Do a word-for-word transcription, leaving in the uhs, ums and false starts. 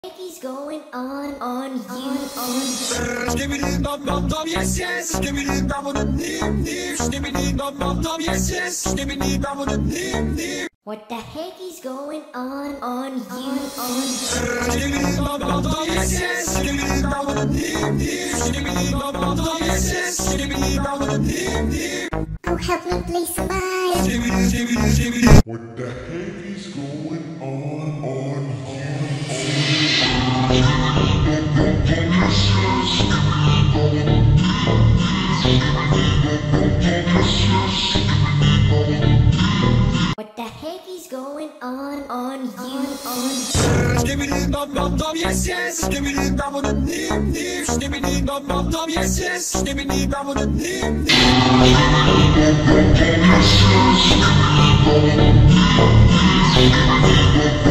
He's going on, on you, on. Skibidi dum dum dum, yes yes. Skibidi dum dum dim dim. Skibidi dum dum dum, yes yes. Skibidi dum dum dim dim. What the heck is going on, on you, on? Skibidi dum dum dum, yes yes. Skibidi dum dum dim dim. Skibidi dum dum dum, yes yes. Skibidi dum dum dim dim. Oh, help me, please, somebody. Skibidi skibidi skibidi. What the heck is going on on you? What the heck is going on, on you, on? Skibidi dum dum dum, yes yes. Skibidi dum dum dim dim. Skibidi dum dum dum, yes yes. Skibidi dum dum dim dim.